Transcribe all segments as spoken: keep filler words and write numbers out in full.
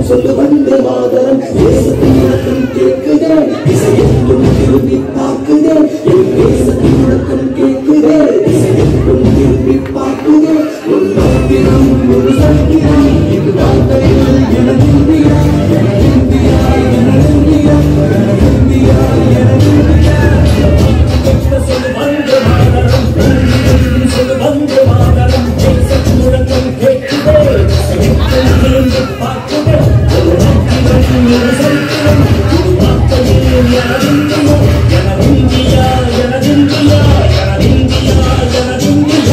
சொல்லு வந்தே மாதரம் தேசத்தின் முழக்கம் கேட்குதே திசையெங்கும் திரும்பி பார்க்குதே என் தேசத்தின் முழக்கம் கேட்குதே திசையெங்கும் திரும்பி பார்க்குதே உன் நாட்டினம் ஒரு சக்தினம் இது வார்த்தைகள் எனது இந்தியா எனது இந்தியா எனது இந்தியா எனது இந்தியா எனது இந்தியா சொல்லு வந்தே மாதரம் சொல்லு வந்தே மாதரம் தேசத்தின் முழக்கம் கேட்குதே திசையெங்கும் திரும்பி பார்க்குதே ஒரு நாட்டினம் ஒரு சக்தினம் இது வார்த்தைகள் எனது இந்தியா எனது இந்தியா எனது இந்தியா எனது இந்தியா எனது இந்தியா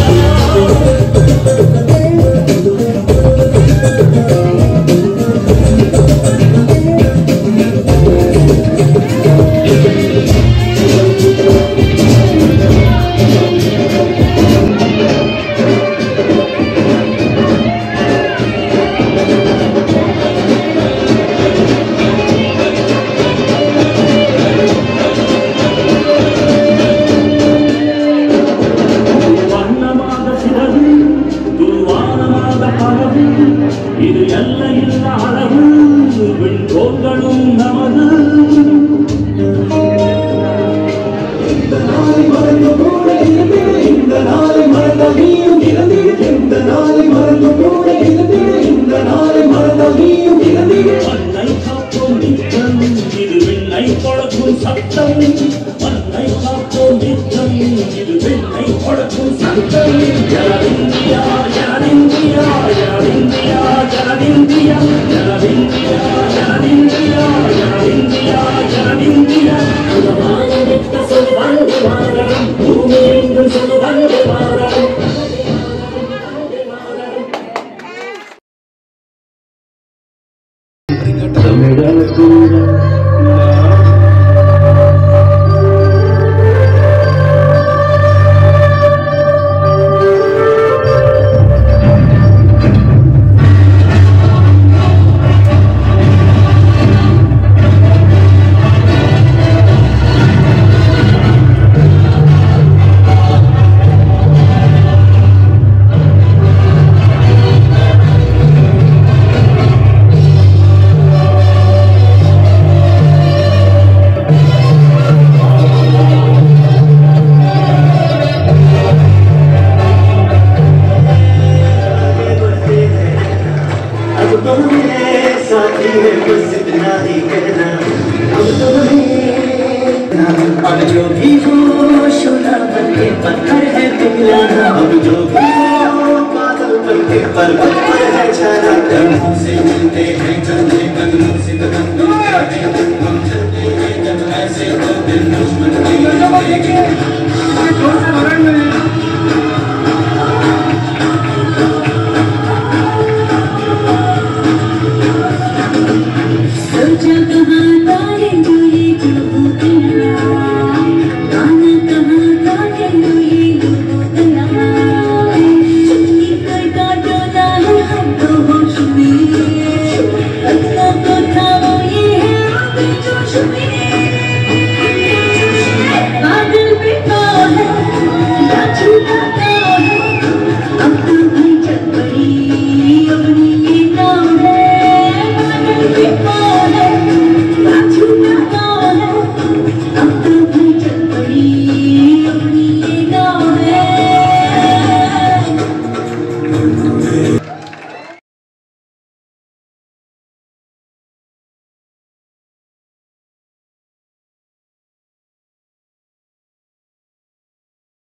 இது எல்லையில் அழகு விண்கோள்களும் நமது இந்த நாளை மறந்து கூட இந்த நாளை மறந்த நீயும் இறந்தீடு இந்த நாளை மறந்து கூட இந்த நாளை மறந்த நீயும் இறந்தீடு மண்ணை காப்போம் நித்தம் இது விண்ணை கொளக்கும் சத்தம் மண்ணை காப்போம் நித்தம் இது விண்ணை கொளக்கும் சத்தம் இந்தியா இந்தியா இந்தியா India, India, India, India, India. Sudhavana Nitta Sudhavana Mararam, Bhumi Indu Sudhavana Mararam. अब जो भी हो शोला बनके पत्थर है पिघलाना अब जो भी हो बादल बनके पर्वत पर है छाना कदमों से मिलते हैं चलते कदमों से कदम मिलते हैं हम चलते हैं जब ऐसे तो दिल दुश्मन नहीं